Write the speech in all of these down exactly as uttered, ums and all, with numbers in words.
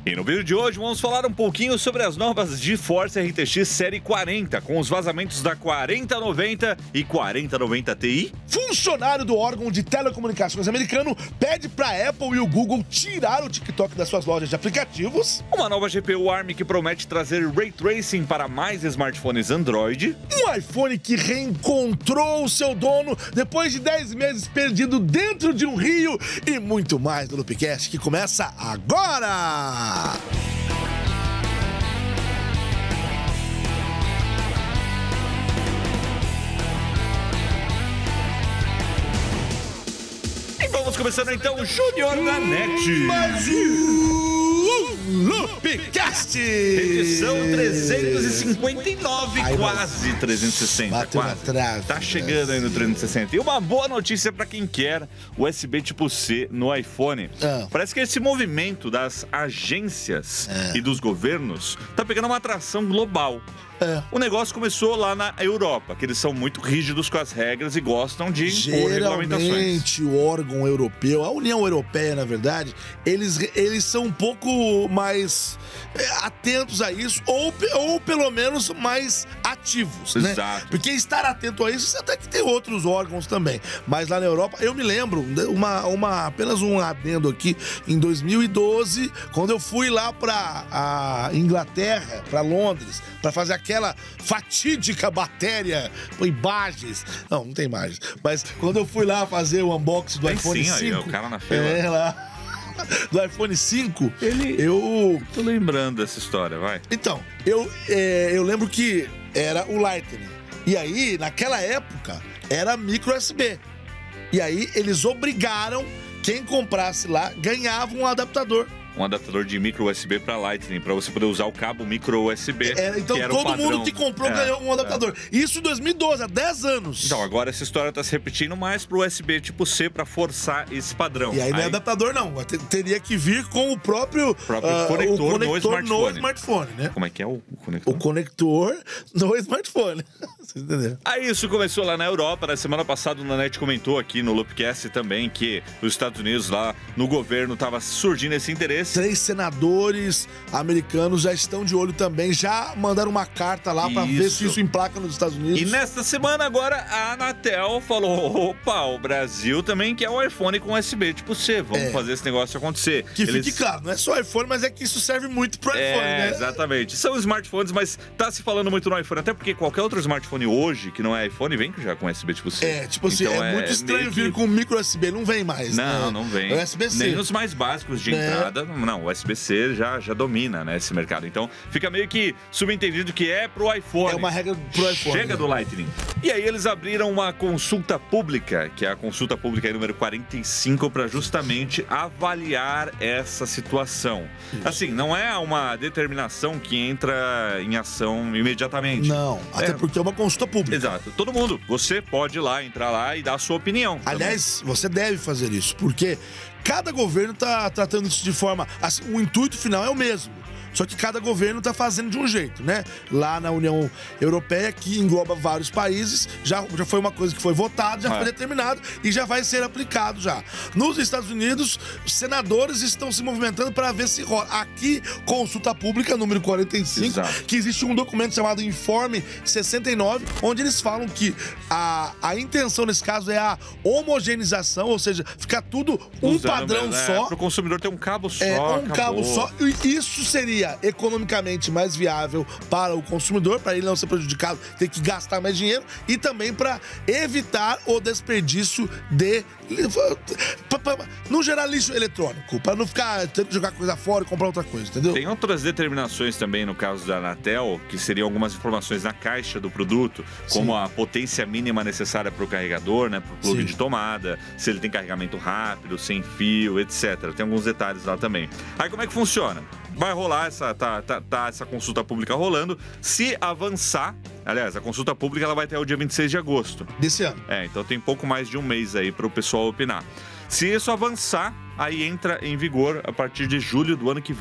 E no vídeo de hoje vamos falar um pouquinho sobre as novas GeForce R T X Série quarenta, com os vazamentos da quarenta noventa e quarenta noventa Ti. Funcionário do órgão de telecomunicações americano pede para Apple e o Google tirar o TikTok das suas lojas de aplicativos. Uma nova G P U ARM que promete trazer Ray Tracing para mais smartphones Android. Um iPhone que reencontrou o seu dono depois de dez meses perdido dentro de um rio e muito mais do Loopcast, que começa agora! E vamos começando então o Júnior da Net. Mais um Loopcast! Edição trezentos e cinquenta e nove, Ai, quase trezentos e sessenta. Bateu quase. na trave. Tá chegando aí no trezentos e sessenta. E uma boa notícia para quem quer U S B tipo C no iPhone. Ah. Parece que esse movimento das agências Ah. e dos governos tá pegando uma atração global. É. O negócio começou lá na Europa, que eles são muito rígidos com as regras e gostam de impor regulamentações. Geralmente o órgão europeu, a União Europeia, na verdade, eles, eles são um pouco mais é, atentos a isso, ou, pe- ou pelo menos mais ativos, né? Exato. Porque estar atento a isso, até que tem outros órgãos também. Mas lá na Europa, eu me lembro, uma, uma, apenas um adendo aqui, em dois mil e doze, quando eu fui lá pra a Inglaterra, pra Londres, pra fazer aquela fatídica matéria com imagens. Não, não tem imagens. Mas quando eu fui lá fazer o unboxing do Tem iPhone sim, aí, cinco... ó, o cara na fila. É, lá... Do iPhone cinco, Ele- eu... Tô lembrando dessa história, vai. Então, eu, é, eu lembro que era o Lightning. E aí, naquela época, era micro U S B. E aí, eles obrigaram quem comprasse lá, ganhava um adaptador. Um adaptador de micro U S B para Lightning, para você poder usar o cabo micro U S B. É, então, que era o todo padrão. mundo que comprou É, ganhou um adaptador. Isso em dois mil e doze, há dez anos. Então, agora essa história tá se repetindo mais pro U S B tipo C para forçar esse padrão. E aí não é adaptador, não. Te- Teria que vir com o próprio, próprio ah, conector o no conector smartphone. no smartphone, né? Como é que é o, o conector? O conector no smartphone. Vocês entenderam? Aí isso começou lá na Europa. Na semana passada o Nanete comentou aqui no Loopcast também que os Estados Unidos lá no governo tava surgindo esse interesse. Três senadores americanos já estão de olho também, já mandaram uma carta lá pra ver Isso. se isso emplaca nos Estados Unidos. E nesta semana agora a Anatel falou, opa, o Brasil também quer o iPhone com U S B tipo C, vamos É. fazer esse negócio acontecer. Que Eles- fique claro, não é só iPhone, mas é que isso serve muito pro É, iPhone, né? exatamente. São smartphones, mas tá se falando muito no iPhone, até porque qualquer outro smartphone hoje, que não é iPhone, vem já com U S B tipo C. É, tipo assim, Então, é, muito estranho meio que- vir com micro U S B, não vem mais, Não, né? não vem. É U S B C. Nem os mais básicos de É. entrada. Não, o U S B C já, já domina, né, esse mercado. Então, fica meio que subentendido que é pro iPhone. É uma regra pro iPhone. Chega né? do Lightning. E aí eles abriram uma consulta pública, que é a consulta pública aí, número quarenta e cinco, para justamente avaliar essa situação. Assim, não é uma determinação que entra em ação imediatamente. Não, até É. porque é uma consulta pública. Exato. Todo mundo, você pode ir lá, entrar lá e dar a sua opinião. Aliás, você deve fazer isso, porque cada governo tá tratando isso de forma... Assim, o intuito final é o mesmo. Só que cada governo tá fazendo de um jeito, né? Lá na União Europeia, que engloba vários países, já, já foi uma coisa que foi votada, já É. foi determinado e já vai ser aplicado já. Nos Estados Unidos, os senadores estão se movimentando para ver se rola. Aqui, consulta pública, número quarenta e cinco, Exato. que existe um documento chamado Informe sessenta e nove, onde eles falam que a, a intenção nesse caso é a homogeneização, ou seja, ficar tudo um Usando padrão mesmo, é, só. Pro consumidor ter um cabo só. É, um acabou. cabo só. E isso seria economicamente mais viável para o consumidor, para ele não ser prejudicado, ter que gastar mais dinheiro e também para evitar o desperdício de... pra- pra- não gerar lixo eletrônico, para não ficar tendo que jogar coisa fora e comprar outra coisa, entendeu? Tem outras determinações também no caso da Anatel, que seriam algumas informações na caixa do produto, como Sim. a potência mínima necessária para o carregador, né, para o plug Sim. de tomada, se ele tem carregamento rápido, sem fio, etcétera. Tem alguns detalhes lá também. Aí como é que funciona? Vai rolar essa, tá, tá, tá essa consulta pública rolando. Se avançar, aliás, a consulta pública ela vai até o dia vinte e seis de agosto. Desse ano. É, então tem pouco mais de um mês aí para o pessoal opinar. Se isso avançar, aí entra em vigor a partir de julho do ano que vem.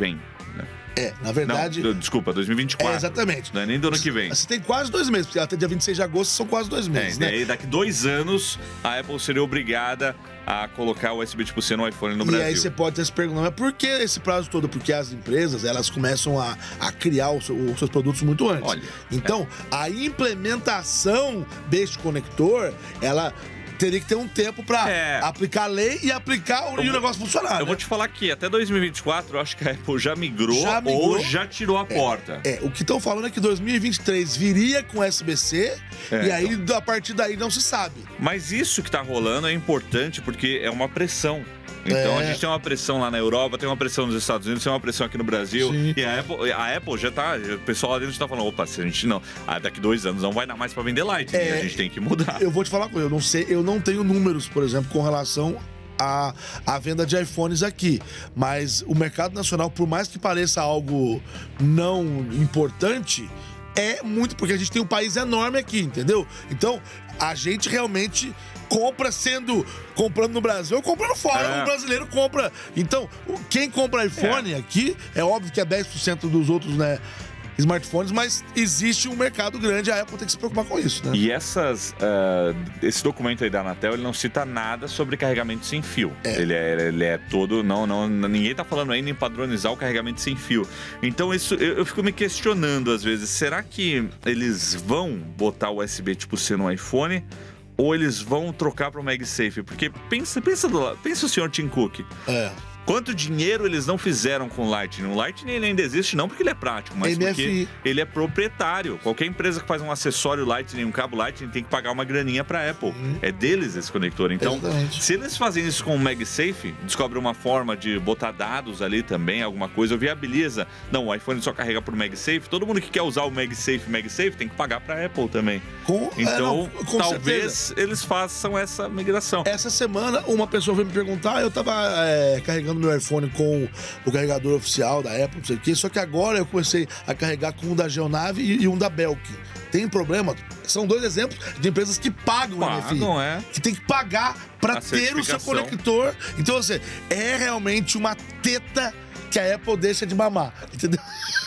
né? É, na verdade... Não, desculpa, dois mil e vinte e quatro. É, exatamente. Não é nem do ano que vem. Você tem quase dois meses, porque até dia vinte e seis de agosto são quase dois meses, é, né? E aí, daqui dois anos, a Apple seria obrigada a colocar o U S B tipo C no iPhone no e Brasil. E aí você pode ter se perguntando, mas por que esse prazo todo? Porque as empresas, elas começam a, a criar os, os seus produtos muito antes. Olha, então, é. a implementação deste conector, ela... teria que ter um tempo pra é. aplicar a lei e aplicar o, e o negócio funcionar. Eu né? vou te falar que até dois mil e vinte e quatro, eu acho que a Apple já migrou, já migrou ou já tirou a é, porta. É, o que estão falando é que dois mil e vinte e três viria com U S B C é, e aí, então. a partir daí, não se sabe. Mas isso que tá rolando é importante porque é uma pressão. Então é. a gente tem uma pressão lá na Europa, tem uma pressão nos Estados Unidos, tem uma pressão aqui no Brasil. Sim. E a Apple, a Apple já tá. O pessoal lá dentro já tá falando: opa, se a gente não. Ah, daqui dois anos não vai dar mais pra vender Lightning, é, a gente tem que mudar. Eu vou te falar uma coisa, eu não sei, eu não tenho números, por exemplo, com relação à, à venda de iPhones aqui. Mas o mercado nacional, por mais que pareça algo não importante, é muito, porque a gente tem um país enorme aqui, entendeu? Então, a gente realmente compra sendo comprando no Brasil ou comprando fora. É. O brasileiro compra. Então, quem compra iPhone é. aqui, é óbvio que é dez por cento dos outros, né, smartphones, mas existe um mercado grande, a Apple tem que se preocupar com isso, né? E essas, uh, esse documento aí da Anatel, ele não cita nada sobre carregamento sem fio. É. Ele, é, ele é todo, não, não, ninguém tá falando ainda em padronizar o carregamento sem fio. Então isso, eu, eu fico me questionando às vezes, será que eles vão botar o U S B tipo C no iPhone? Ou eles vão trocar para o MagSafe? Porque pensa, pensa, do, pensa o senhor Tim Cook. É. Quanto dinheiro eles não fizeram com o Lightning? O Lightning ele ainda existe não porque ele é prático, mas M F I. porque ele é proprietário. Qualquer empresa que faz um acessório Lightning, um cabo Lightning, tem que pagar uma graninha para a Apple. Uhum. É deles esse conector. Então, exatamente. Se eles fazem isso com o MagSafe, descobrem uma forma de botar dados ali também, alguma coisa, viabiliza. Não, o iPhone só carrega por MagSafe. Todo mundo que quer usar o MagSafe, MagSafe tem que pagar para a Apple também. Com, então, é, não, com talvez certeza. Eles façam essa migração. Essa semana, uma pessoa veio me perguntar, eu tava é, carregando meu iPhone com o carregador oficial da Apple, não sei o quê, só que agora eu comecei a carregar com um da Geonave e, e um da Belk. Tem problema? São dois exemplos de empresas que pagam o M F I. Não é? Que tem que pagar para ter o seu conector. Então, assim, é realmente uma teta que a Apple deixa de mamar, entendeu?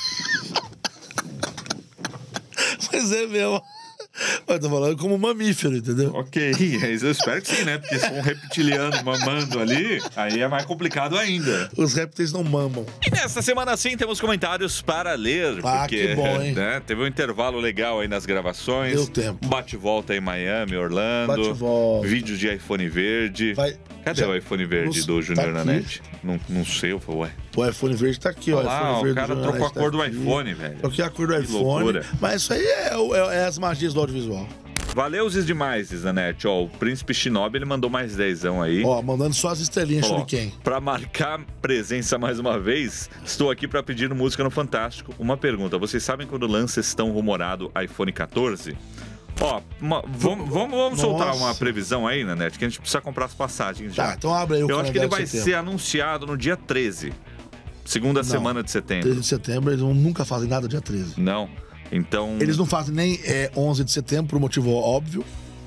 Mas é mesmo. Eu tô falando como um mamífero, entendeu? Ok, eu espero que sim, né? Porque se for um reptiliano mamando ali, aí é mais complicado ainda. Os répteis não mamam. E nesta semana sim temos comentários para ler. Ah, porque, que bom, hein? Né, teve um intervalo legal aí nas gravações. Deu tempo. Bate-volta em Miami, Orlando. Bate-volta. Vídeo de iPhone verde. Vai... Cadê Já... o iPhone verde Nos... do Junior tá Nanete? Não, não sei, eu falei, ué. O iPhone verde tá aqui, ó. Ah, o, o cara trocou a cor do iPhone, velho. Troquei a cor do que iPhone. Loucura. Mas isso aí é, é, é as magias do audiovisual. Valeu os demais, Zanete. Ó, o Príncipe Shinobi, ele mandou mais dezão aí. Ó, mandando só as estrelinhas, Shuriken. Pra marcar presença mais uma vez, estou aqui pra pedir música no Fantástico. Uma pergunta, vocês sabem quando lança esse tão rumorado iPhone quatorze? Ó, uma, vamos, vamos, vamos soltar uma previsão aí, Nanete, que a gente precisa comprar as passagens já. Tá, então abre aí o Eu acho que ele vai ser anunciado no dia treze. Segunda não, semana de setembro. treze de setembro, eles nunca fazem nada dia treze. Não. Então... Eles não fazem nem é, onze de setembro, por motivo óbvio.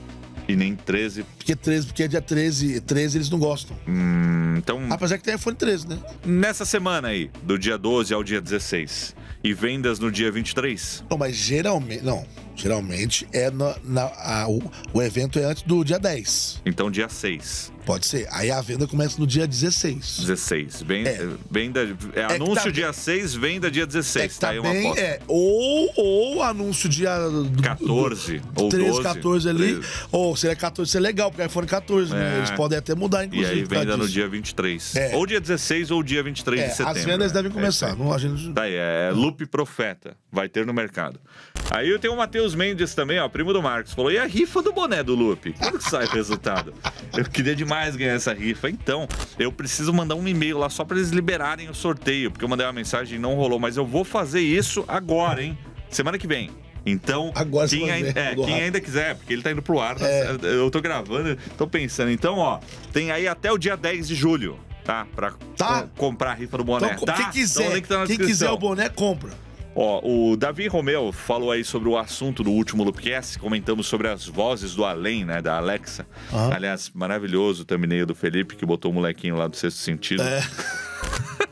E nem treze. Porque treze, porque é dia treze, treze eles não gostam. Hum, então... Apesar que tem iPhone treze, né? Nessa semana aí, do dia doze ao dia dezesseis. E vendas no dia vinte e três. Não, mas geralmente... Não, geralmente é na, na, a, o, o evento é antes do dia dez. Então dia seis. Pode ser. Aí a venda começa no dia dezesseis. dezesseis. Vem, é. Venda, é, é anúncio tá dia seis, venda dia dezesseis. É tá, tá aí bem, uma aposta. É. Ou, ou anúncio dia... quatorze. Do, ou treze, doze. quatorze ali. treze. Ou seria quatorze, seria legal, porque iPhone quatorze, é. né? Eles podem até mudar, inclusive. E aí venda no dia vinte e três. É. Ou dia dezesseis ou dia vinte e três é, de setembro. As vendas né? devem começar. É, não, a gente... Tá aí, é Loop Profeta. Vai ter no mercado. Aí eu tenho o Matheus Mendes também, ó, primo do Marcos. Falou, e a rifa do boné do Loop? Quando que sai o resultado? Eu queria demais ganhar essa rifa. Então, eu preciso mandar um e-mail lá só pra eles liberarem o sorteio. Porque eu mandei uma mensagem e não rolou. Mas eu vou fazer isso agora, hein? Semana que vem. Então, agora quem, ainda, é, quem ainda quiser, porque ele tá indo pro ar, é. eu tô gravando, tô pensando. Então, ó, tem aí até o dia dez de julho, tá? Pra tá. comprar a rifa do boné. Então, tá? Quem quiser, então, tá quem quiser o boné, compra. Ó, o Davi Romeu falou aí sobre o assunto do último Loopcast, comentamos sobre as vozes do além, né, da Alexa. Uhum. Aliás, maravilhoso o thumbnail do Felipe, que botou o molequinho lá do Sexto Sentido. É.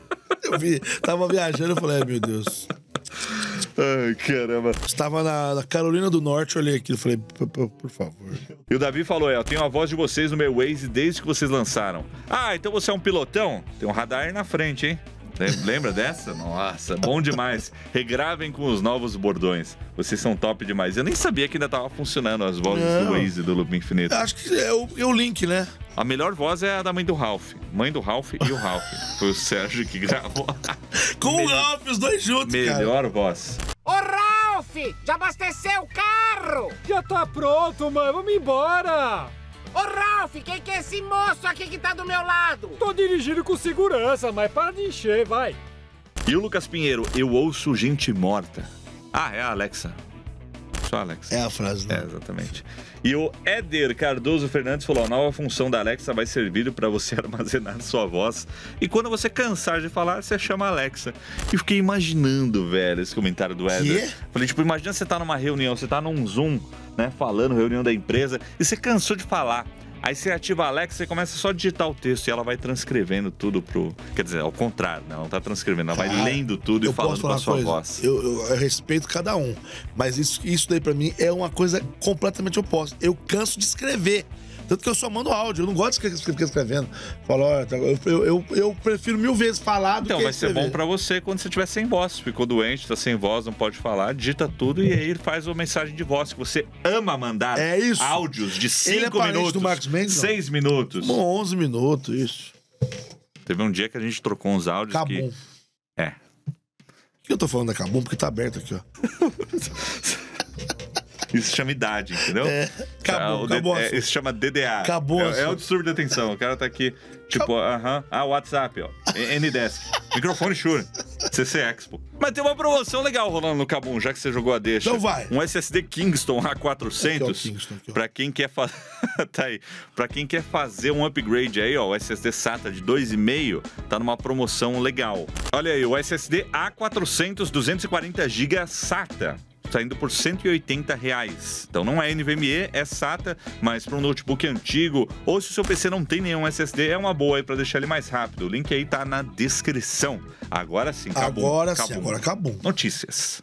Eu vi, tava viajando, eu falei, ai, meu Deus. Ai, caramba. Estava na, na Carolina do Norte, eu olhei aquilo e falei, por, por, por favor. E o Davi falou, é, eu tenho a voz de vocês no meu Waze desde que vocês lançaram. Ah, então você é um pilotão? Tem um radar na frente, hein? Lembra dessa? Nossa, bom demais. Regravem com os novos bordões. Vocês são top demais. Eu nem sabia que ainda tava funcionando as vozes Não. do Waze do Loop Infinito. Acho que é o, é o link, né? A melhor voz é a da mãe do Ralph. Mãe do Ralph e o Ralph. Foi o Sérgio que gravou. Com o Ralph, os dois juntos, Melhor cara. voz. Ô, Ralph! Já abasteceu o carro? Já tá pronto, mãe. Vamos embora. Ô, Ralph, quem que é esse moço aqui que tá do meu lado? Tô dirigindo com segurança, mas para de encher, vai. E o Lucas Pinheiro, eu ouço gente morta. Ah, é a Alexa. Só a Alexa. É a frase, né? É, exatamente. E o Éder Cardoso Fernandes falou, a nova função da Alexa vai servir para você armazenar sua voz. E quando você cansar de falar, você chama a Alexa. E fiquei imaginando, velho, esse comentário do Éder. Falei, tipo, imagina você tá numa reunião, você tá num Zoom, né, falando, reunião da empresa, e você cansou de falar. Aí você ativa a Alexa e começa só a digitar o texto e ela vai transcrevendo tudo pro... Quer dizer, ao contrário, né? Ela não tá transcrevendo, ela vai ah, lendo tudo e falando com a sua coisa. voz. Eu, eu, eu respeito cada um, mas isso, isso daí pra mim é uma coisa completamente oposta. Eu canso de escrever. Tanto que eu só mando áudio, eu não gosto de ficar escrevendo. Falo, olha, eu, eu, eu prefiro mil vezes falar do então, que vai escrever. Ser bom pra você quando você estiver sem voz. Ficou doente, tá sem voz, não pode falar, digita tudo e aí ele faz uma mensagem de voz que você ama mandar. É isso. Áudios de cinco ele é minutos, do Marcos Mendes, seis minutos. onze minutos, isso. Teve um dia que a gente trocou uns áudios Cabum. que... É. Por que eu tô falando da Cabum? Porque tá aberto aqui, ó. Isso chama idade, entendeu? É, acabou, ah, acabou. É, isso chama D D A. Acabou. É, é o distúrbio de atenção. O cara tá aqui, tipo, aham. Uh-huh, ah, WhatsApp, ó. N-Desk. Microfone Shure. C C Expo. Mas tem uma promoção legal rolando no Kabum, já que você jogou a deixa. Então vai. Um S S D Kingston A quatrocentos. Aqui, ó, Kingston, aqui, ó. Pra quem quer fazer... tá aí. Pra quem quer fazer um upgrade aí, ó, o S S D SATA de dois e meio tá numa promoção legal. Olha aí, o S S D A quatrocentos duzentos e quarenta gigabytes SATA. Saindo por cento e oitenta reais. Então não é N V M E, é SATA, mas para um notebook antigo, ou se o seu P C não tem nenhum S S D, é uma boa aí para deixar ele mais rápido. O link aí tá na descrição. Agora sim, acabou. Agora acabou. sim, agora acabou. Notícias.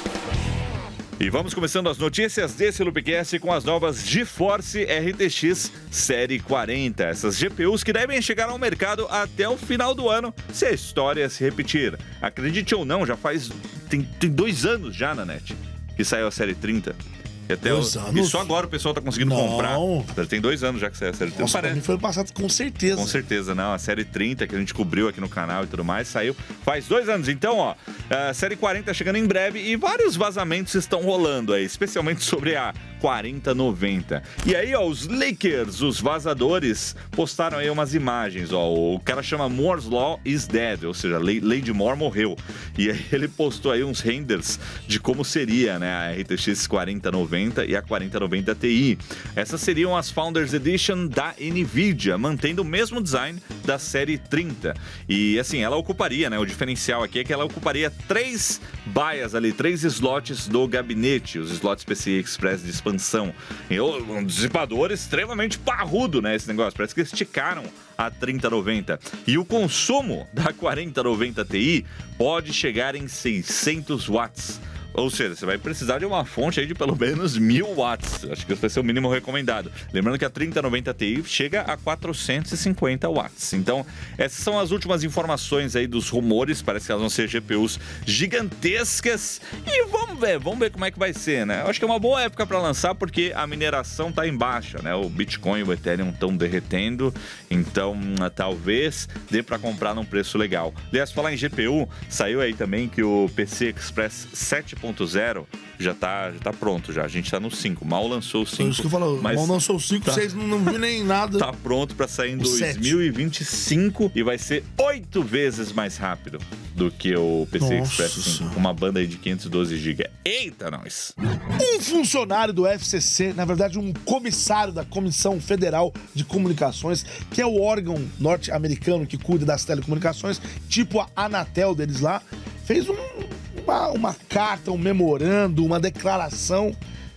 E vamos começando as notícias desse Loopcast com as novas GeForce R T X Série quarenta. Essas G P Us que devem chegar ao mercado até o final do ano, se a história se repetir. Acredite ou não, já faz... Tem, tem dois anos já na net que saiu a Série trinta. E, até dois o... anos? e só agora o pessoal tá conseguindo não. comprar. Já tem dois anos já que saiu a Série trinta. Nossa, pra mim foi ano passado, com certeza. Com certeza, não. A Série trinta, que a gente cobriu aqui no canal e tudo mais, saiu faz dois anos. Então, ó, a Série quarenta chegando em breve e vários vazamentos estão rolando aí, especialmente sobre a quarenta noventa. E aí, ó, os leakers, os vazadores, postaram aí umas imagens, ó. O cara chama Moore's Law is dead, ou seja, Lady Moore morreu. E aí ele postou aí uns renders de como seria, né, a R T X quarenta noventa e a quarenta noventa Ti. Essas seriam as Founders Edition da NVIDIA, mantendo o mesmo design da série trinta. E assim, ela ocuparia, né, o diferencial aqui é que ela ocuparia três baias ali, três slots do gabinete, os slots P C I Express de expansão. E um dissipador extremamente parrudo, né, esse negócio, parece que esticaram a trinta noventa. E o consumo da quarenta noventa Ti pode chegar em seiscentos watts. Ou seja, você vai precisar de uma fonte aí de pelo menos mil watts. Acho que esse vai ser o mínimo recomendado. Lembrando que a trinta noventa Ti chega a quatrocentos e cinquenta watts. Então, essas são as últimas informações aí dos rumores. Parece que elas vão ser G P Us gigantescas. E vamos ver, vamos ver como é que vai ser, né? Eu acho que é uma boa época para lançar porque a mineração tá em baixa, né? O Bitcoin e o Ethereum estão derretendo. Então, talvez dê para comprar num preço legal. Aliás, falar em G P U, saiu aí também que o P C Express sete ponto zero já tá, já tá pronto já. A gente tá no cinco. Mal lançou o cinco. Isso que eu falo, mas mal lançou o cinco, tá, vocês não, não viram nem nada. Tá pronto pra sair em dois mil e vinte e cinco e vai ser oito vezes mais rápido do que o P C Express cinco, com uma banda aí de quinhentos e doze gigabytes. Eita, nós! Um funcionário do F C C, na verdade um comissário da Comissão Federal de Comunicações, que é o órgão norte-americano que cuida das telecomunicações, tipo a Anatel deles lá, fez um Uma, uma carta, um memorando, uma declaração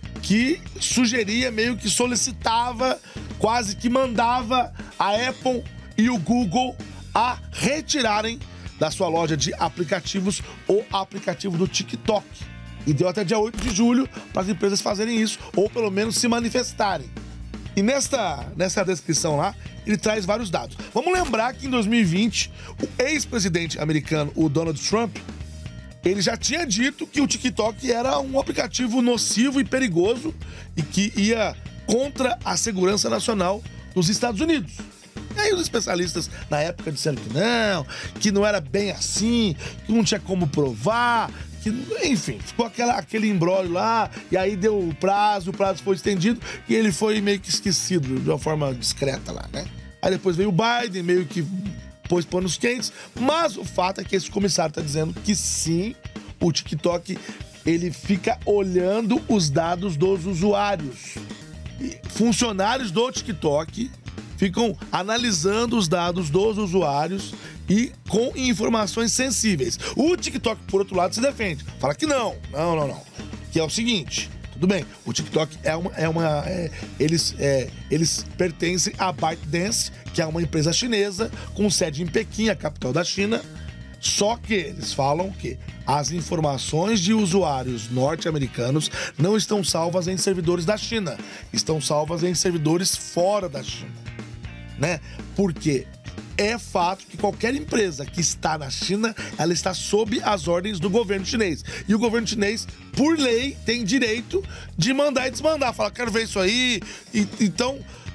que sugeria, meio que solicitava, quase que mandava a Apple e o Google a retirarem da sua loja de aplicativos, o aplicativo do TikTok. E deu até dia oito de julho para as empresas fazerem isso, ou pelo menos se manifestarem. E nesta, nessa descrição lá, ele traz vários dados. Vamos lembrar que em dois mil e vinte, o ex-presidente americano, o Donald Trump, ele já tinha dito que o TikTok era um aplicativo nocivo e perigoso e que ia contra a segurança nacional dos Estados Unidos. E aí os especialistas na época disseram que não, que não era bem assim, que não tinha como provar, que, enfim, ficou aquela, aquele imbróglio lá, e aí deu o prazo, o prazo foi estendido e ele foi meio que esquecido de uma forma discreta lá, né? Aí depois veio o Biden, meio que pôs panos quentes, mas o fato é que esse comissário está dizendo que sim, o TikTok, ele fica olhando os dados dos usuários. E funcionários do TikTok ficam analisando os dados dos usuários e com informações sensíveis. O TikTok, por outro lado, se defende. Fala que não, não, não, não. Que é o seguinte, tudo bem, o TikTok é uma... É uma é, eles, é, eles pertencem à ByteDance, que é uma empresa chinesa com sede em Pequim, a capital da China. Só que eles falam que as informações de usuários norte-americanos não estão salvas em servidores da China. Estão salvas em servidores fora da China. Né? Porque é fato que qualquer empresa que está na China, ela está sob as ordens do governo chinês. E o governo chinês, por lei, tem direito de mandar e desmandar. Fala, quero ver isso aí. E, então,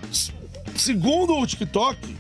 segundo o TikTok,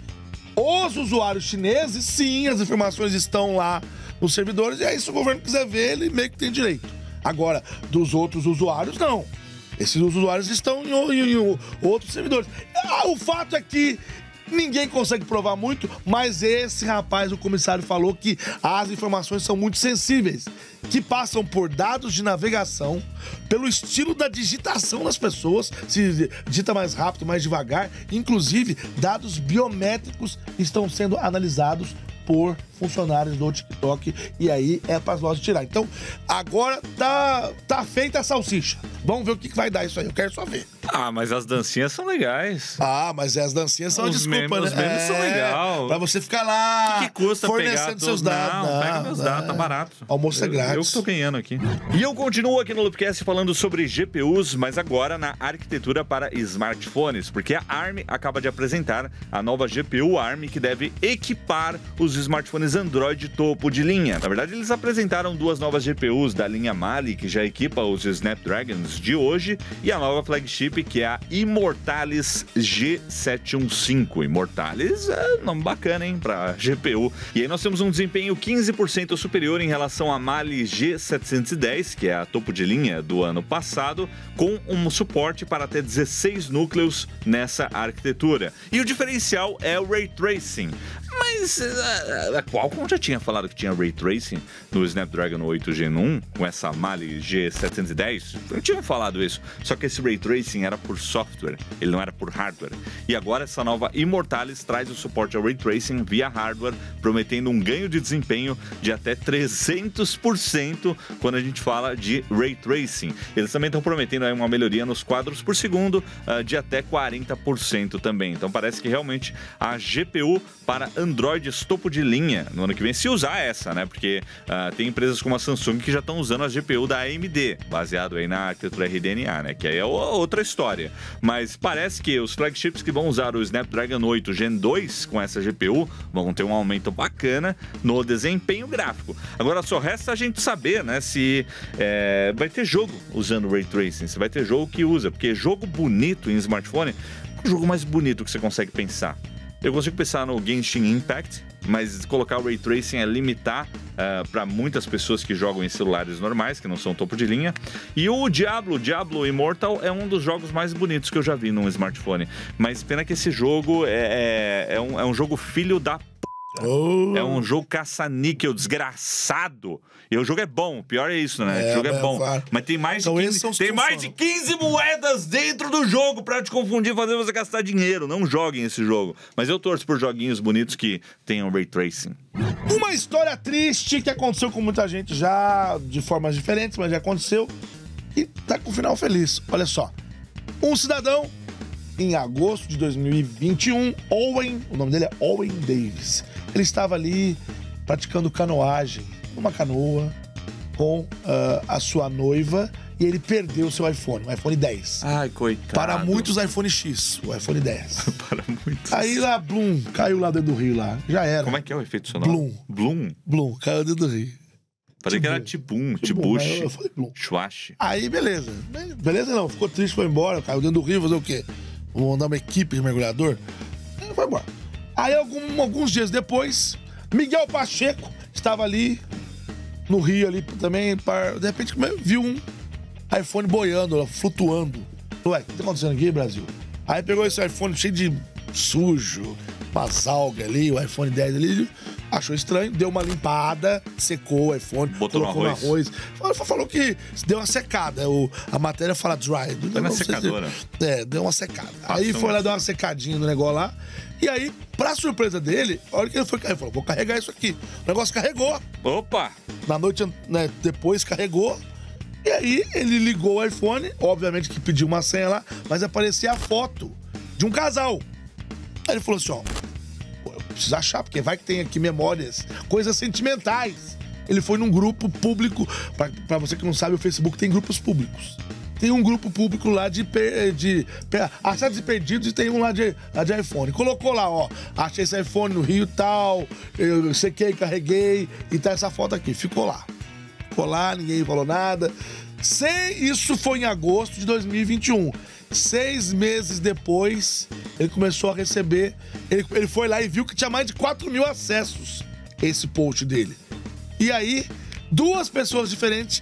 os usuários chineses, sim, as informações estão lá nos servidores. E aí, se o governo quiser ver, ele meio que tem direito. Agora, dos outros usuários, não. Esses usuários estão em, em, em outros servidores. Ah, o fato é que ninguém consegue provar muito, mas esse rapaz, o comissário, falou que as informações são muito sensíveis, que passam por dados de navegação, pelo estilo da digitação das pessoas, se digita mais rápido, mais devagar, inclusive dados biométricos estão sendo analisados por funcionários do TikTok, e aí é para as lojas tirar. Então, agora tá, tá feita a salsicha. Vamos ver o que, que vai dar isso aí, eu quero só ver. Ah, mas as dancinhas são legais. Ah, mas as dancinhas são, os desculpa, memes, né? Os memes é, são legais. Pra você ficar lá, O que, que custa fornecendo pegar seus todos? dados. Não, não, pega meus não. dados, tá barato. Almoço é grátis. Eu, eu que tô ganhando aqui. E eu continuo aqui no Loopcast falando sobre G P Us, mas agora na arquitetura para smartphones, porque a ARM acaba de apresentar a nova G P U ARM que deve equipar os smartphones Android topo de linha. Na verdade, eles apresentaram duas novas G P Us da linha Mali, que já equipa os Snapdragons de hoje, e a nova flagship, que é a Immortalis G setecentos quinze. Immortalis é nome bacana, hein, pra G P U. E aí nós temos um desempenho quinze por cento superior em relação à Mali G setecentos e dez, que é a topo de linha do ano passado, com um suporte para até dezesseis núcleos nessa arquitetura. E o diferencial é o Ray Tracing. Mas a, a Qualcomm já tinha falado que tinha Ray Tracing no Snapdragon oito Gen um, com essa Mali G setecentos e dez. Eu tinha falado isso. Só que esse Ray Tracing era por software, ele não era por hardware. E agora essa nova Immortalis traz o suporte ao Ray Tracing via hardware, prometendo um ganho de desempenho de até trezentos por cento quando a gente fala de Ray Tracing. Eles também estão prometendo aí uma melhoria nos quadros por segundo uh, de até quarenta por cento também. Então parece que realmente a G P U para Androids topo de linha no ano que vem, se usar essa, né? Porque uh, tem empresas como a Samsung que já estão usando a G P U da A M D, baseado aí na arquitetura R D N A, né? Que aí é outra história. Mas parece que os flagships que vão usar o Snapdragon oito Gen dois com essa G P U vão ter um aumento bacana no desempenho gráfico. Agora só resta a gente saber, né? Se é, vai ter jogo usando Ray Tracing, se vai ter jogo que usa, porque jogo bonito em smartphone, é o jogo mais bonito que você consegue pensar. Eu consigo pensar no Genshin Impact, mas colocar o Ray Tracing é limitar uh, para muitas pessoas que jogam em celulares normais, que não são topo de linha. E o Diablo, Diablo Immortal, é um dos jogos mais bonitos que eu já vi num smartphone. Mas pena que esse jogo é, é, é, um, é um jogo filho da p... Oh. É um jogo caça-níquel, desgraçado. E o jogo é bom, o pior é isso, né? É, o jogo é bom. Claro. Mas tem mais, então, de quinze, tem mais de quinze moedas dentro do jogo pra te confundir e fazer você gastar dinheiro. Não joguem esse jogo. Mas eu torço por joguinhos bonitos que tenham Ray Tracing. Uma história triste que aconteceu com muita gente já, de formas diferentes, mas já aconteceu. E tá com um final feliz. Olha só. Um cidadão, em agosto de dois mil e vinte e um, Owen, o nome dele é Owen Davis. Ele estava ali praticando canoagem numa canoa com uh, a sua noiva e ele perdeu o seu iPhone, o iPhone dez. Ai, coitado. Para muitos, iPhone X, o iPhone dez. Para muitos. Aí lá, Blum, caiu lá dentro do rio lá. Já era. Como é que é o efeito sonoro? Blum. Blum? Blum, caiu dentro do rio. Falei que era Tibum, Tibum, Tibush, mas eu falei Blum. Chuache. Aí, beleza. Beleza não, ficou triste, foi embora, caiu dentro do rio, fazer o quê? Vou mandar uma equipe de mergulhador. Aí foi embora. Aí, algum, alguns dias depois, Miguel Pacheco estava ali no rio ali também, de repente viu um iPhone boiando, flutuando. Ué, o que tá acontecendo aqui, Brasil? Aí pegou esse iPhone cheio de sujo, umas algas ali, o iPhone dez ali, achou estranho, deu uma limpada, secou o iPhone, botou colocou no no arroz. arroz. Falou que deu uma secada, o, a matéria fala dry. Tá na secadora. Se, é, deu uma secada. Passa aí foi um... lá dar uma secadinha no negócio lá, e aí, pra surpresa dele, a hora que ele foi, ele falou, vou carregar isso aqui. O negócio carregou. Opa! Na noite, né, depois carregou. E aí ele ligou o iPhone, obviamente que pediu uma senha lá, mas aparecia a foto de um casal. Aí ele falou assim, ó, eu preciso achar, porque vai que tem aqui memórias, coisas sentimentais. Ele foi num grupo público, pra, pra você que não sabe, o Facebook tem grupos públicos. Tem um grupo público lá de, per, de per, achados e perdidos e tem um lá de, lá de iPhone. Colocou lá, ó, achei esse iPhone no Rio tal, eu sequei, carreguei e tá essa foto aqui. Ficou lá. Ficou lá, ninguém falou nada. Sem, isso foi em agosto de dois mil e vinte e um. Seis meses depois, ele começou a receber... Ele, ele foi lá e viu que tinha mais de quatro mil acessos esse post dele. E aí, duas pessoas diferentes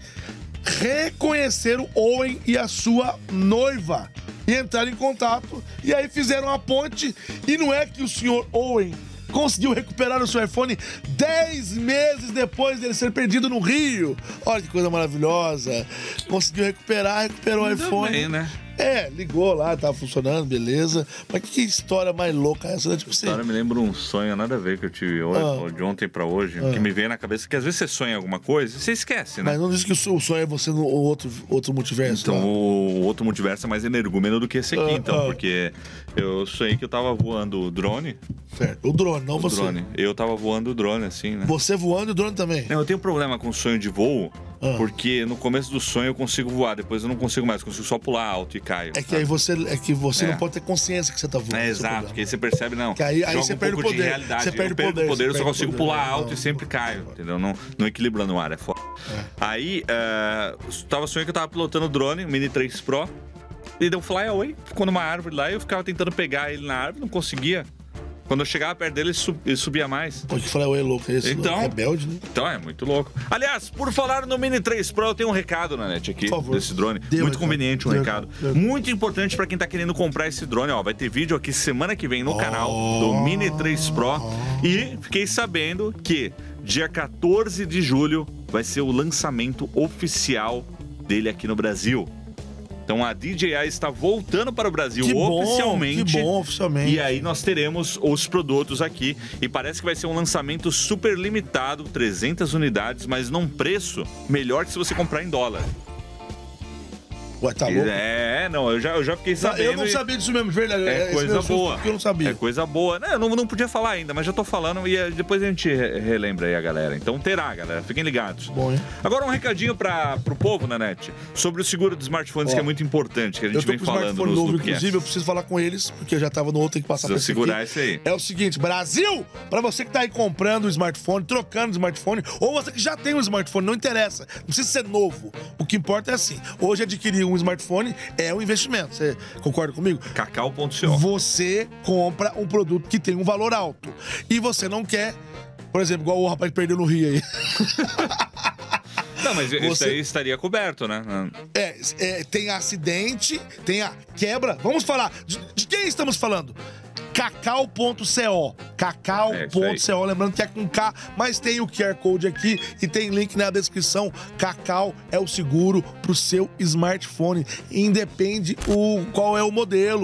reconheceram Owen e a sua noiva e entraram em contato. E aí fizeram a ponte. E não é que o senhor Owen conseguiu recuperar o seu iPhone dez meses depois dele ser perdido no Rio. Olha que coisa maravilhosa. Conseguiu recuperar, recuperou o iPhone. Bem, né? É, ligou lá, tava funcionando, beleza. Mas que história mais louca essa, né? Tipo assim. Agora me lembra um sonho, nada a ver, que eu tive hoje, Ah. de ontem pra hoje, Ah. que me veio na cabeça, que às vezes você sonha alguma coisa e você esquece, né? Mas não disse que o sonho é você no outro, outro multiverso. Então, lá. o outro multiverso é mais energúmeno do que esse aqui, Ah, então, ah. porque eu sonhei que eu tava voando o drone. Certo. O drone, não O você. drone. Eu tava voando o drone, assim, né? Você voando e o drone também. Não, eu tenho problema com sonho de voo, Ah. porque no começo do sonho eu consigo voar, depois eu não consigo mais, eu consigo só pular alto e caio. É que sabe? aí você, é que você É. não pode ter consciência que você tá voando. É, esse o exato, problema. porque aí você percebe, não. Que aí- aí joga você um perde pouco o poder. de realidade. Você eu perde o perco poder, o poder, você eu só perde o consigo poder. pular Não, alto não, e sempre não. caio, entendeu? Não, não equilibra no ar, é foda. Aí, é, tava sonhando que eu tava pilotando o drone, o Mini três Pro, e deu fly away, ficou numa árvore lá, e eu ficava tentando pegar ele na árvore, não conseguia. Quando eu chegava perto dele, ele, sub, ele subia mais. Pô, que falei, é louco esse. Então- Rebelde, né? Então é muito louco. Aliás, por falar no Mini três Pro, eu tenho um recado na net aqui Por favor. desse drone. Dê um muito recado. conveniente um Dê um recado. recado. Muito importante pra quem tá querendo comprar esse drone. Ó, vai ter vídeo aqui semana que vem no canal do Mini três Pro. E fiquei sabendo que dia quatorze de julho vai ser o lançamento oficial dele aqui no Brasil. Então a D J I está voltando para o Brasil Que bom, oficialmente. que bom, oficialmente. E aí nós teremos os produtos aqui. E parece que vai ser um lançamento super limitado, trezentas unidades, mas num preço melhor que se você comprar em dólar. Ué, tá louco? É, não, eu já, eu já fiquei Não, sabendo. eu não e- sabia disso mesmo, de verdade. É Esse coisa meu susto, boa. porque eu não sabia. É coisa boa. Não, eu não, não podia falar ainda, mas já tô falando e eh, depois a gente re- relembra aí a galera. Então terá, galera. Fiquem ligados. Bom, hein? Agora um recadinho para pro povo, Nanete, sobre o seguro dos smartphones, Ó, que é muito importante, que a Eu gente tô vem com o falando smartphone nos novo, podcasts. inclusive, eu preciso falar com eles, porque eu já tava no outro, tem que passar Precisa pra esse segurar aqui. esse aí. É o seguinte, Brasil, pra você que tá aí comprando um smartphone, trocando um smartphone, ou você que já tem um smartphone, não interessa, não precisa ser novo. O que importa é assim, hoje adquirir um smartphone é um investimento. Você concorda comigo? Cacau ponto co. Você compra um produto que tem um valor alto. E você não quer, por exemplo, igual o rapaz que perdeu no Rio aí. Não, mas isso Você- aí estaria coberto, né? É, é, tem acidente, tem a quebra. Vamos falar. De, de quem estamos falando? Cacau ponto co. Cacau ponto co. Lembrando que é com K, mas tem o Q R Code aqui e tem link na descrição. Cacau é o seguro pro seu smartphone. Independe o qual é o modelo.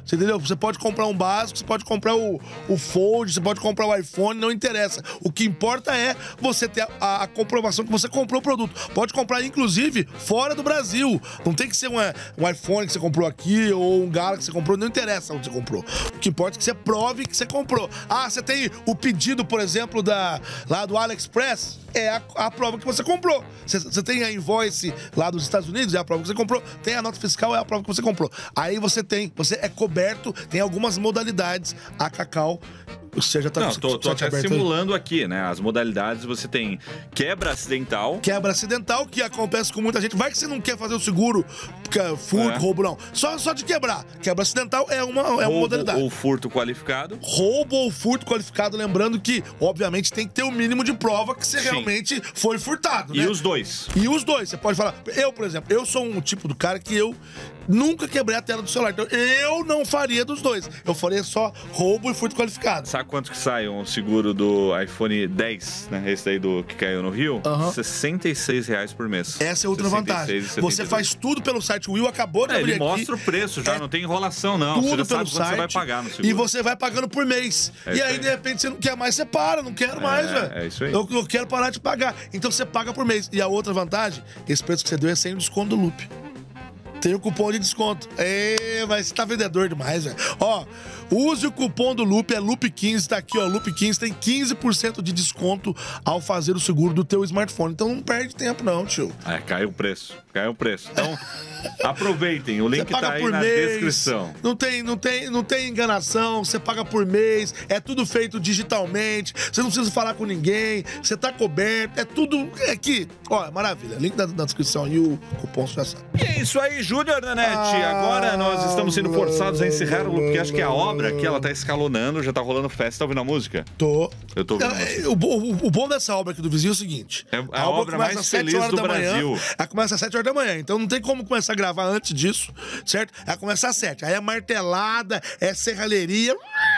Você entendeu? Você pode comprar um básico, você pode comprar o, o Fold, você pode comprar o iPhone, não interessa. O que importa é você ter a, a, a comprovação que você comprou o produto. Pode comprar, inclusive, fora do Brasil. Não tem que ser uma, um iPhone que você comprou aqui ou um Galaxy que você comprou, não interessa onde você comprou. O que importa é que você prove que você comprou. Ah, você tem o pedido, por exemplo, da, lá do AliExpress, é a, a prova que você comprou. Você, você tem a invoice lá dos Estados Unidos, é a prova que você comprou. Tem a nota fiscal, é a prova que você comprou. Aí você tem, você é coberto, tem algumas modalidades. A Cacau, você já tá Não, com tô, o tô site até aberto simulando aí? Aqui, né? As modalidades, você tem quebra acidental. Quebra acidental, que acontece com muita gente. Vai que você não quer fazer o seguro, porque é furto, É. roubo, não. Só, só de quebrar. Quebra acidental é uma, é uma roubo modalidade. ou furto qualificado. Roubo ou furto qualificado, lembrando que, obviamente, tem que ter o mínimo de prova que você Sim. realmente foi furtado, E né? os dois. E os dois, você pode falar. Eu, por exemplo, eu sou um tipo do cara que eu nunca quebrei a tela do celular. Então, eu não faria dos dois. Eu faria só roubo e furto qualificado. Sabe quanto que sai um seguro do iPhone dez, né? Esse daí do que caiu no Rio? Aham. sessenta e seis reais por mês. Essa é outra sessenta e seis vantagem. e setenta e dois. Você faz tudo pelo site. O Will acabou de É, abrir ele aqui. mostra o preço já, É não tem enrolação, não. Você Tudo já sabe pelo quanto site. você vai pagar no seguro. E você vai pagando por mês. É e isso aí, aí. de repente, você não quer mais, você para. Não quero mais, velho. é isso aí. Eu, eu quero parar de pagar. Então você paga por mês. E a outra vantagem, esse preço que você deu é sem o desconto do Loop. Tem o cupom de desconto. Ê, mas você tá vendedor demais, velho. Ó, use o cupom do Loop, é Loop quinze, tá aqui, ó. Loop quinze tem quinze por cento de desconto ao fazer o seguro do teu smartphone. Então não perde tempo, não, tio. É, caiu o preço. Caiu o preço. Então, aproveitem. O link Você paga tá aí por na mês, descrição. Não tem, não, tem, não tem enganação, você paga por mês, é tudo feito digitalmente, você não precisa falar com ninguém, você tá coberto, é tudo aqui. Ó, é maravilha. Link na, na descrição e o cupom você já sabe. E é isso aí, Júnior Nanete. Ah, Agora nós estamos sendo forçados a encerrar o porque acho que a obra aqui, ela tá escalonando, já tá rolando festa. Tá ouvindo a música? Tô. Eu tô ouvindo a É, música. o, bo- o- o bom dessa obra aqui do vizinho é o seguinte: É a obra começa mais às sete feliz horas do da manhã, Brasil. Ela começa às sete horas da manhã, então não tem como começar a gravar antes disso, certo? Ela começa às sete. Aí é martelada, é serralheria.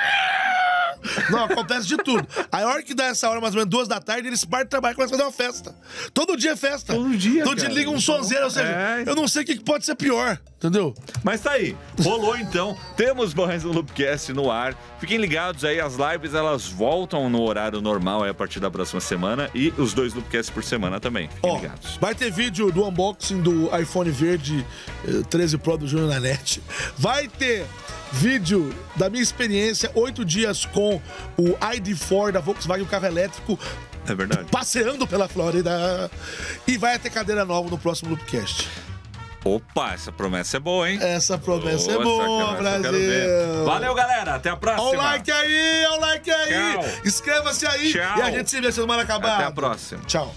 Não, acontece de tudo. Aí a hora que dá essa hora, mais ou menos duas da tarde, eles partem de trabalho e começam a fazer uma festa. Todo dia é festa. Todo dia, Todo dia cara. liga um sonzeiro, ou seja, É. eu não sei o que que pode ser pior, entendeu? Mas tá aí, rolou então, temos mais um Loopcast no ar. Fiquem ligados aí, as lives elas voltam no horário normal aí a partir da próxima semana e os dois Loopcasts por semana também. Fiquem Ó, ligados. vai ter vídeo do unboxing do iPhone verde eh, treze Pro do Júnior Nanete. Vai ter vídeo da minha experiência, oito dias com o I D quatro da Volkswagen, o carro elétrico, É verdade. passeando pela Flórida. E vai ter cadeira nova no próximo Loopcast. Opa, essa promessa é boa, hein? Essa promessa é Boa, boa, essa eu quero ver. Brasil. Valeu, galera. Até a próxima. Olha o like aí, olha o like aí. Tchau. Inscreva-se aí. Tchau. E a gente se vê semana acabada. Até a próxima. Tchau.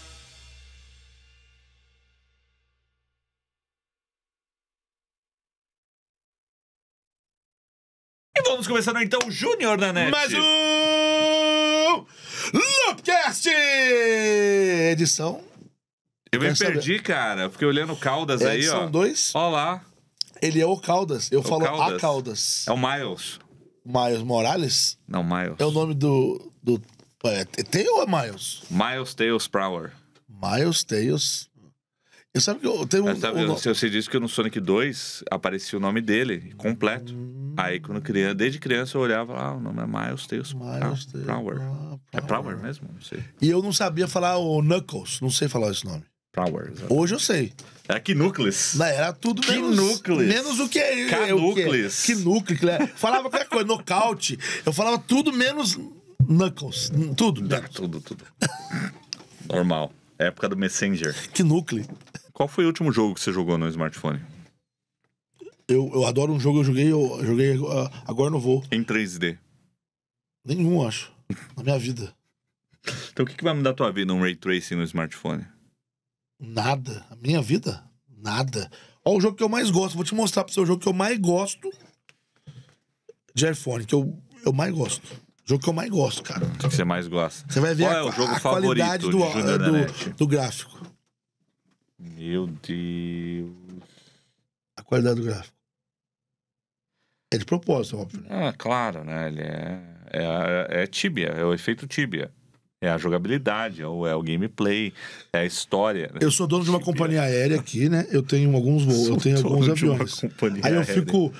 E vamos começando então o Júnior Nanete. Mais um Loopcast! Edição. Eu me Quer saber? perdi, cara. Fiquei olhando o Caldas É aí, edição ó. dois. Ó lá. Ele é o Caldas. Eu falo Caldas. a Caldas. É o Miles. Miles Morales Não, Miles. é o nome do. do é, tem ou é Miles? Miles Tails Prower. Miles Tails. Eu sabe que eu tenho um. Mas sabe, um- eu, eu sei disso que no Sonic dois aparecia o nome dele, completo. Hum. Aí, quando criança, desde criança eu olhava lá, ah, o nome é Miles Tails Miles Prow- Tails Prower. Prow- É Prower mesmo? Não sei. E eu não sabia falar o Knuckles. Não sei falar esse nome. Prower. exato. Hoje eu sei. É que núcleos. Não, era tudo Que menos. núcleos. Menos o que é. Canúcleos. Que, que núcleo. Que é. Falava qualquer coisa, nocaute. Eu falava tudo menos Knuckles. Tudo. Ah, tudo, tudo. Normal. Época do Messenger. Que núcleo. Qual foi o último jogo que você jogou no smartphone? Eu, eu adoro um jogo, eu joguei, eu joguei uh, agora não vou. Em três D. Nenhum, acho. Na minha vida. Então o que, que vai mudar a tua vida um Ray Tracing no smartphone? Nada. A minha vida? Nada. Ó, o jogo que eu mais gosto. Vou te mostrar pra você o jogo que eu mais gosto de iPhone. Que eu, eu mais gosto. O jogo que eu mais gosto, cara. O que que você mais gosta? Você vai ver Qual a, é o jogo a favorito qualidade de do, Júnior do, Nanete? do gráfico. Meu Deus. A qualidade do gráfico. É de propósito, óbvio. Né? Ah, claro, né? Ele é, é, é Tibia, é o efeito Tibia. É a jogabilidade, é o, é o gameplay, é a história. Eu sou dono de uma Tibia. companhia aérea aqui, né? Eu tenho alguns voos, eu Sou tenho alguns dono de uma aviões. companhia Aí eu aérea. fico.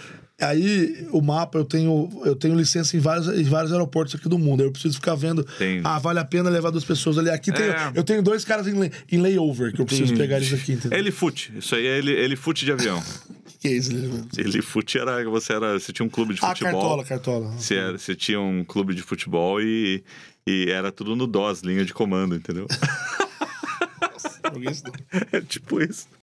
Aí, o mapa, eu tenho, eu tenho licença em vários, em vários aeroportos aqui do mundo. Eu preciso ficar vendo. Entendi. Ah, vale a pena levar duas pessoas ali. Aqui tem, É. eu tenho dois caras em, lay- em layover que eu preciso Entendi. pegar eles aqui, entendeu? Ele fute. Isso aí é ele, ele fute de avião. Que é isso, né? Ele fute era você era você tinha um clube de Ah, futebol. cartola, cartola. Você, era- você tinha um clube de futebol e, e era tudo no D O S, linha de comando, entendeu? Joguei isso daí. É tipo isso.